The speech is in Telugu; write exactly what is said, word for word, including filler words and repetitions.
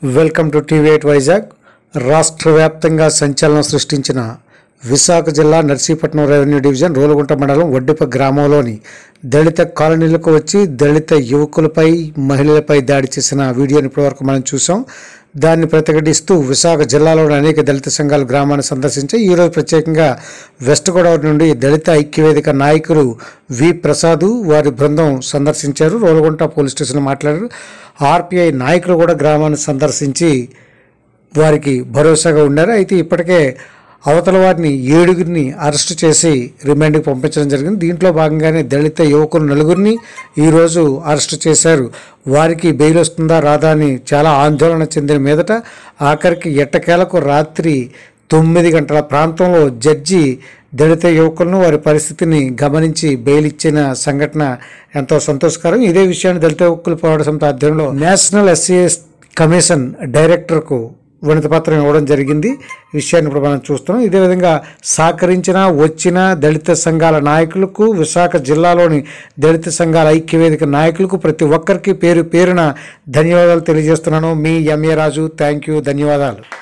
Welcome to TV eight Vizag. రాష్ట్ర వ్యాప్తంగా సంచలనం సృష్టించిన విశాఖ జిల్లా నర్సీపట్నం రెవెన్యూ డివిజన్ రోలుగుంట మండలం వడ్డిప గ్రామంలోని దళిత కాలనీలకు వచ్చి దళిత యువకులపై మహిళలపై దాడి చేసిన వీడియోని ఇప్పటివరకు మనం చూసాం. దాన్ని ప్రతిఘటిస్తూ విశాఖ జిల్లాలోని అనేక దళిత సంఘాలు గ్రామాన్ని సందర్శించి ఈరోజు ప్రత్యేకంగా వెస్ట్ గోదావరి నుండి దళిత ఐక్యవేదిక నాయకులు వి ప్రసాద్ వారి బృందం సందర్శించారు. రోలుగుంట పోలీస్ స్టేషన్లో మాట్లాడారు. ఆర్పిఐ నాయకులు కూడా గ్రామాన్ని సందర్శించి వారికి భరోసాగా ఉన్నారు. అయితే ఇప్పటికే అవతల వారిని ఏడుగురిని అరెస్టు చేసి రిమాండ్కి పంపించడం జరిగింది. దీంట్లో భాగంగానే దళిత యువకులు నలుగురిని ఈరోజు అరెస్టు చేశారు. వారికి బెయిల్ వస్తుందా రాదా అని చాలా ఆందోళన చెందిన మీదట ఆఖరికి ఎట్టకేలకు రాత్రి తొమ్మిది గంటల ప్రాంతంలో జడ్జి దళిత యువకులను వారి పరిస్థితిని గమనించి బెయిల్ ఇచ్చిన సంఘటన ఎంతో సంతోషకరం. ఇదే విషయాన్ని దళిత యువకుల పోరాట సమితి ఆధ్వర్యంలో నేషనల్ ఎస్సీ కమిషన్ డైరెక్టర్కు వినతి పత్రం ఇవ్వడం జరిగింది. ఈ విషయాన్ని ఇప్పుడు మనం చూస్తున్నాం. ఇదే విధంగా సహకరించిన వచ్చిన దళిత సంఘాల నాయకులకు, విశాఖ జిల్లాలోని దళిత సంఘాల ఐక్యవేదిక నాయకులకు ప్రతి ఒక్కరికి పేరు పేరున ధన్యవాదాలు తెలియజేస్తున్నాను. మీ ఎంఏ రాజు. Thank you. ధన్యవాదాలు.